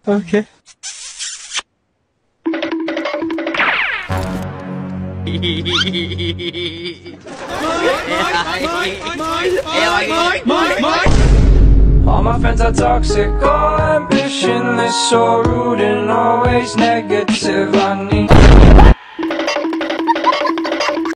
Okay. All my friends are toxic, all ambitionless, so rude and always negative. I need